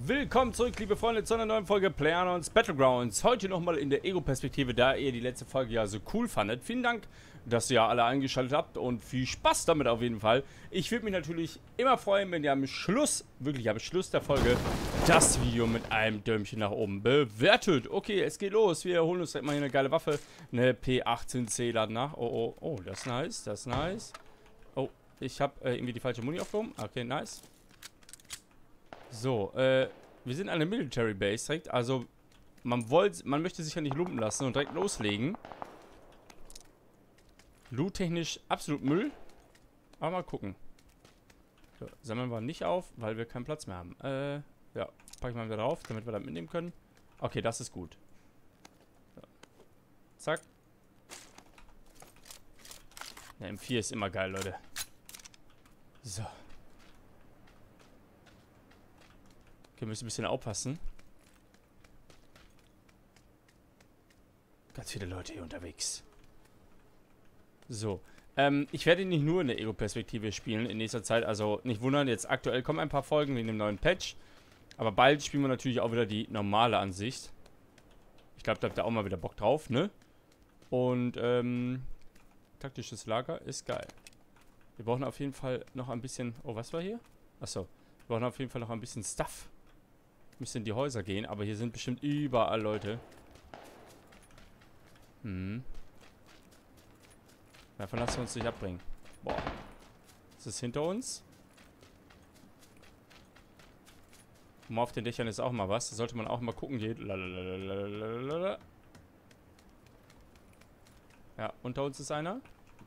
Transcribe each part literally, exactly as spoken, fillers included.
Willkommen zurück, liebe Freunde, zu einer neuen Folge PlayerUnknown's Battlegrounds. Heute nochmal in der Ego-Perspektive, da ihr die letzte Folge ja so cool fandet. Vielen Dank, dass ihr alle eingeschaltet habt und viel Spaß damit auf jeden Fall. Ich würde mich natürlich immer freuen, wenn ihr am Schluss, wirklich am Schluss der Folge, das Video mit einem Däumchen nach oben bewertet. Okay, es geht los. Wir holen uns direkt mal hier eine geile Waffe. Eine P achtzehn C laden nach. Oh, oh, oh, das ist nice, das ist nice. Oh, ich habe äh, irgendwie die falsche Muni aufgehoben. Okay, nice. So, äh, wir sind an der Military Base direkt, also man wollte, man möchte sich ja nicht lumpen lassen und direkt loslegen. Loot-technisch absolut Müll, aber mal gucken. So, sammeln wir nicht auf, weil wir keinen Platz mehr haben. Äh, ja, packe ich mal wieder drauf, damit wir das mitnehmen können. Okay, das ist gut. So. Zack. Der M vier ist immer geil, Leute. So. Okay, müssen ein bisschen aufpassen. Ganz viele Leute hier unterwegs. So. Ähm, ich werde nicht nur in der Ego-Perspektive spielen in nächster Zeit. Also nicht wundern, jetzt aktuell kommen ein paar Folgen wegen dem neuen Patch. Aber bald spielen wir natürlich auch wieder die normale Ansicht. Ich glaube, da habt ihr auch mal wieder Bock drauf, ne? Und, ähm, taktisches Lager ist geil. Wir brauchen auf jeden Fall noch ein bisschen... Oh, was war hier? Achso. Wir brauchen auf jeden Fall noch ein bisschen Stuff. Müssen in die Häuser gehen, aber hier sind bestimmt überall Leute. Hm. Davon lassen wir uns nicht abbringen. Boah. Ist das hinter uns? Und auf den Dächern ist auch mal was. Da sollte man auch mal gucken. Hier. Lalalala. Ja, unter uns ist einer.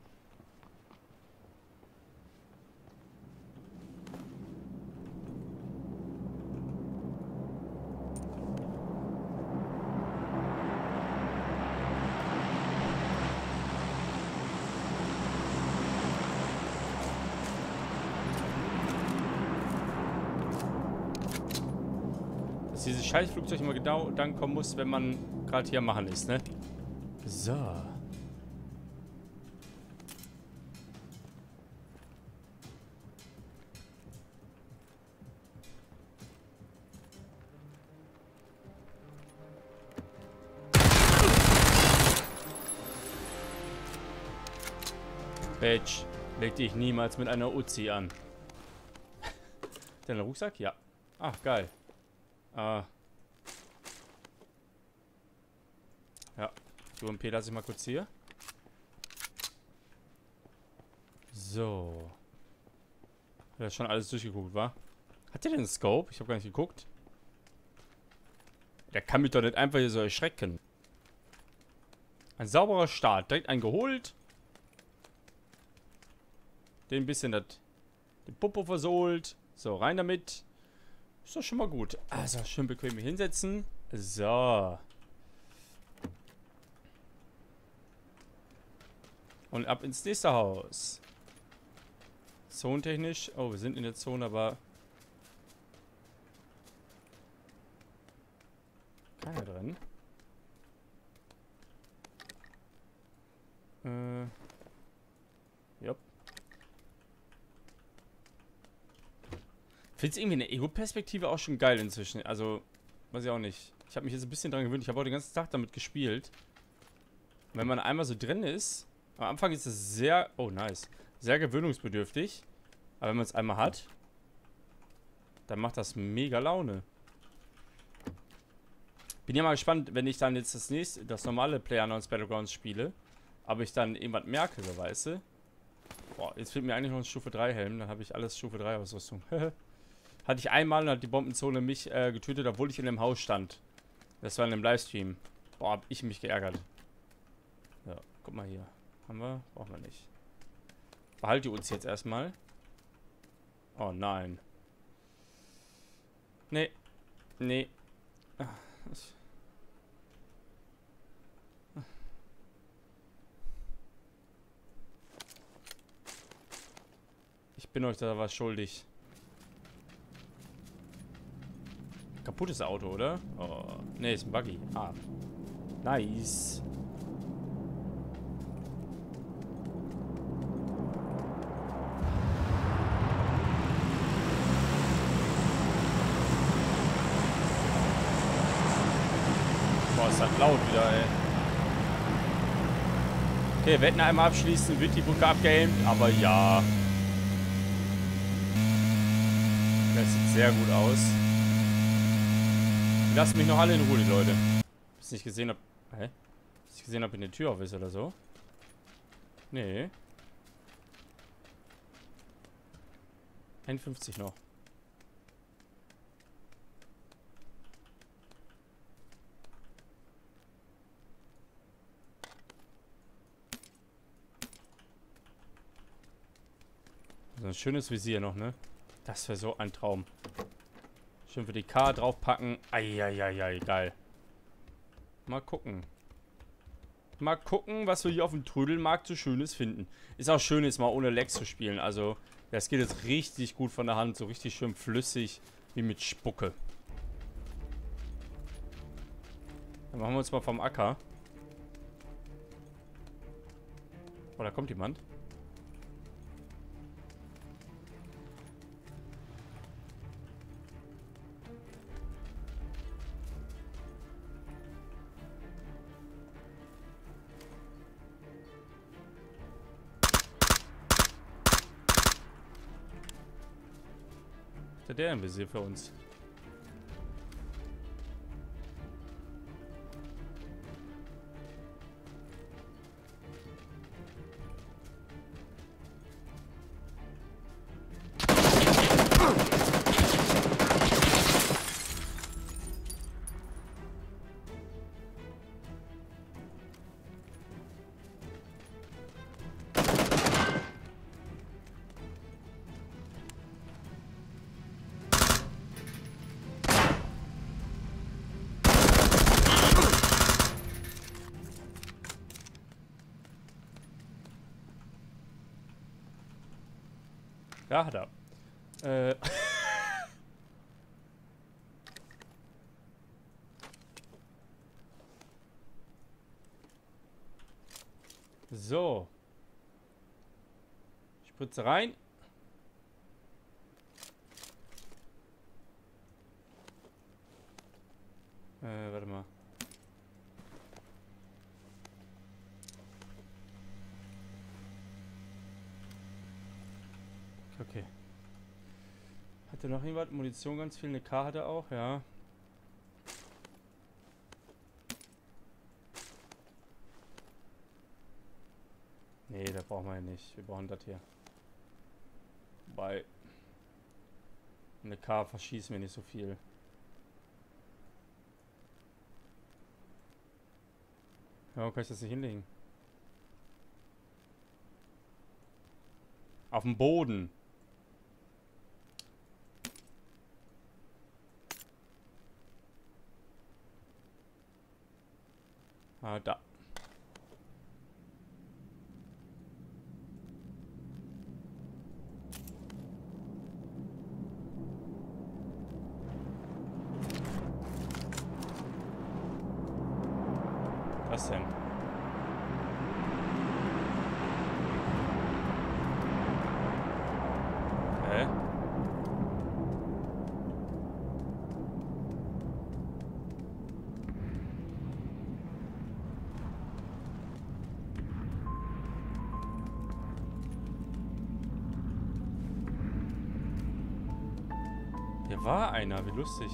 Dass dieses Scheißflugzeug immer genau dann kommen muss, wenn man gerade hier machen ist, ne? So. Bitch, leg dich niemals mit einer Uzi an. Dein Rucksack? Ja. Ach, geil. Ah. Ja. Die U M P lasse ich mal kurz hier. So. Hat ja schon alles durchgeguckt, wa? Hat der denn einen Scope? Ich habe gar nicht geguckt. Der kann mich doch nicht einfach hier so erschrecken. Ein sauberer Start. Direkt einen geholt. Den ein bisschen das... Den Popo versohlt. So, rein damit. Ist doch schon mal gut. Also, schön bequem hier hinsetzen. So. Und ab ins nächste Haus. Zonentechnisch. Oh, wir sind in der Zone, aber... Keiner drin. Äh... Jupp. Ich finde es irgendwie in der Ego-Perspektive auch schon geil inzwischen. Also, weiß ich auch nicht. Ich habe mich jetzt ein bisschen dran gewöhnt. Ich habe auch den ganzen Tag damit gespielt. Und wenn man einmal so drin ist, am Anfang ist es sehr, oh nice, sehr gewöhnungsbedürftig. Aber wenn man es einmal hat, dann macht das mega Laune. Bin ja mal gespannt, wenn ich dann jetzt das nächste, das normale PlayerUnknown's Battlegrounds spiele, ob ich dann irgendwas merke, so weißt du. Boah, jetzt fehlt mir eigentlich noch ein Stufe drei Helm, dann habe ich alles Stufe drei Ausrüstung. Hatte ich einmal und hat die Bombenzone mich äh, getötet, obwohl ich in dem Haus stand. Das war in einem Livestream. Boah, hab ich mich geärgert. Ja, guck mal hier. Haben wir? Brauchen wir nicht. Behalte uns jetzt erstmal. Oh nein. Nee. Nee. Ich bin euch da was schuldig. Kaputtes Auto, oder? Oh. Ne, ist ein Buggy. Ah. Nice. Boah, ist das laut wieder, ey. Okay, Wetten einmal abschließen, wird die Brücke abgehelmt, aber ja. Das sieht sehr gut aus. Die lassen mich noch alle in Ruhe, die Leute. Bis ich nicht gesehen habe. Hä? Bis ich gesehen habe, in der Tür auf ist oder so. Nee. einundfünfzig noch. So ein schönes Visier noch, ne? Das wäre so ein Traum. Schön für die K draufpacken. Eieiei, geil. Mal gucken. Mal gucken, was wir hier auf dem Trödelmarkt so Schönes finden. Ist auch schön, jetzt mal ohne Lag zu spielen. Also, das geht jetzt richtig gut von der Hand. So richtig schön flüssig, wie mit Spucke. Dann machen wir uns mal vom Acker. Oh, da kommt jemand. Der im Visier für uns. Ja, hat er. Äh. So. Spritze rein. Äh, warte mal. Okay. Hatte noch jemand Munition ganz viel? Eine K hatte auch, ja. Nee, da brauchen wir ja nicht. Wir brauchen das hier. Wobei. Eine K verschießen wir nicht so viel. Ja, warum kann ich das nicht hinlegen? Auf dem Boden. Ah, da. Was denn? Hä? Hier war einer, wie lustig.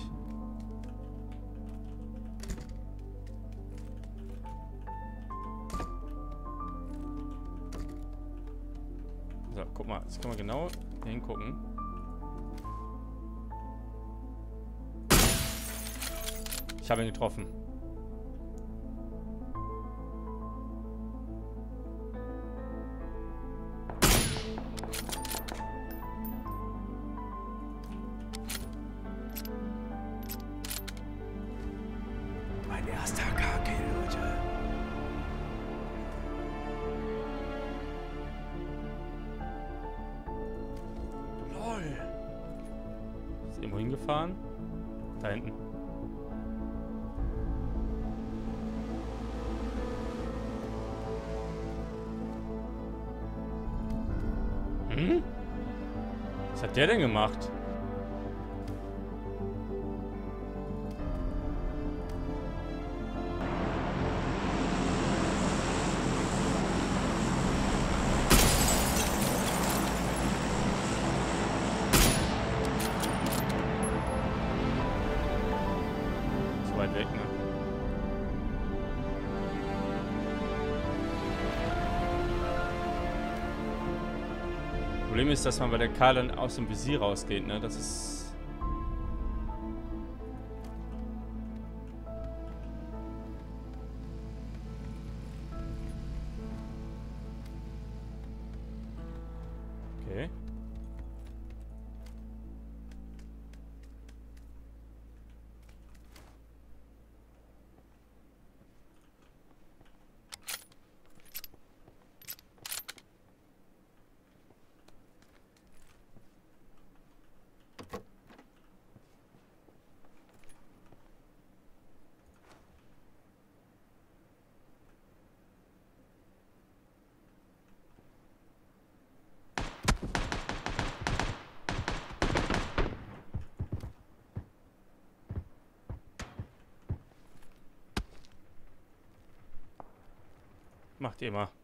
So, guck mal, jetzt kann man genau hingucken. Ich habe ihn getroffen. Mein erster K-Kill, Leute. Lol. Ist irgendwo hingefahren? Da hinten. Hm? Was hat der denn gemacht? Problem ist, dass man bei der K dann aus dem Visier rausgeht, ne? Das ist... Okay. Macht ihr mal.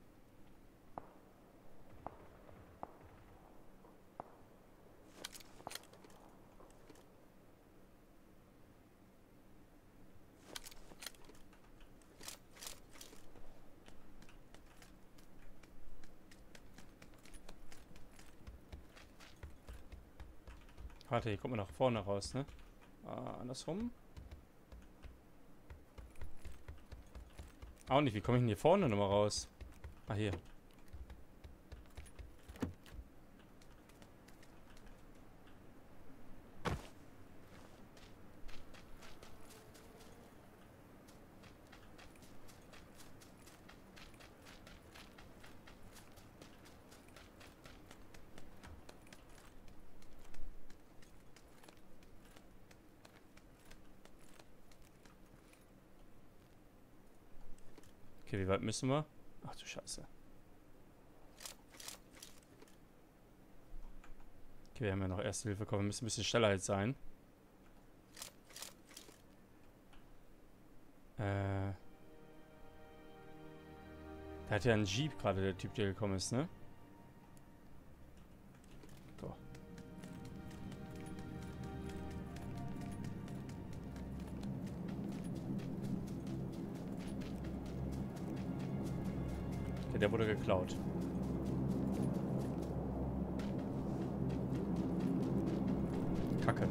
Warte, hier kommt man nach vorne raus, ne? Ah, andersrum. Auch nicht, wie komme ich denn hier vorne nochmal raus? Ah, hier. Okay, wie weit müssen wir? Ach du Scheiße. Okay, wir haben ja noch Erste Hilfe bekommen. Wir müssen ein bisschen schneller jetzt sein. Äh. Der hat ja einen Jeep gerade, der Typ, der gekommen ist, ne? So. Okay, der wurde geklaut. Kacke.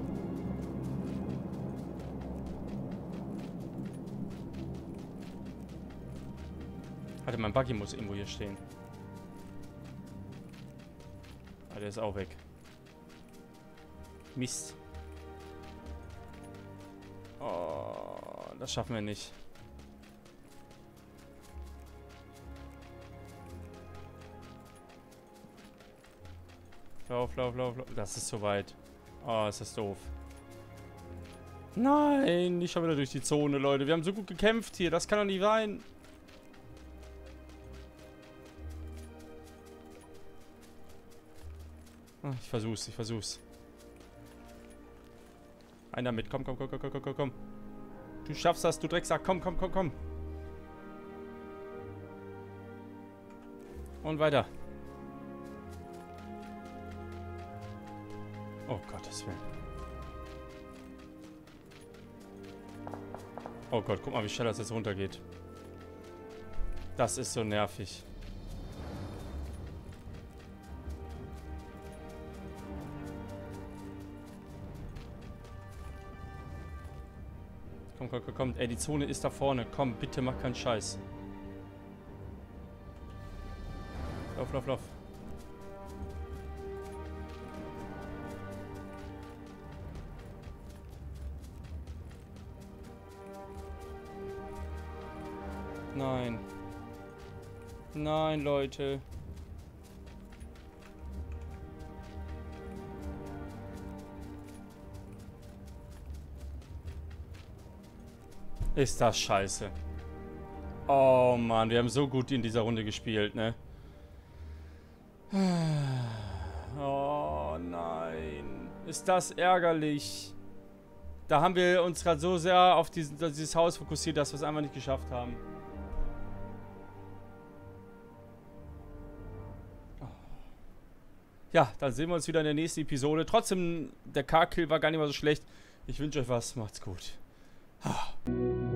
Warte, mein Buggy muss irgendwo hier stehen. Ah, der ist auch weg. Mist. Oh, das schaffen wir nicht. Lauf, lauf, lauf, lauf. Das ist so weit. Oh, ist das doof. Nein, nicht schon wieder durch die Zone, Leute. Wir haben so gut gekämpft hier. Das kann doch nicht sein. Oh, ich versuch's, ich versuch's. Einer mit. Komm, komm, komm, komm, komm, komm, komm. Du schaffst das, du Drecksack. Komm, komm, komm, komm. Und weiter. Oh Gottes Willen. Oh Gott, guck mal, wie schnell das jetzt runtergeht. Das ist so nervig. Komm, komm, komm, komm. Ey, die Zone ist da vorne. Komm, bitte mach keinen Scheiß. Lauf, lauf, lauf. Nein. Nein, Leute. Ist das scheiße. Oh Mann, wir haben so gut in dieser Runde gespielt, ne? Oh nein. Ist das ärgerlich. Da haben wir uns gerade so sehr auf diesen, dieses Haus fokussiert, dass wir es einfach nicht geschafft haben. Ja, dann sehen wir uns wieder in der nächsten Episode. Trotzdem, der Car-Kill war gar nicht mal so schlecht. Ich wünsche euch was. Macht's gut.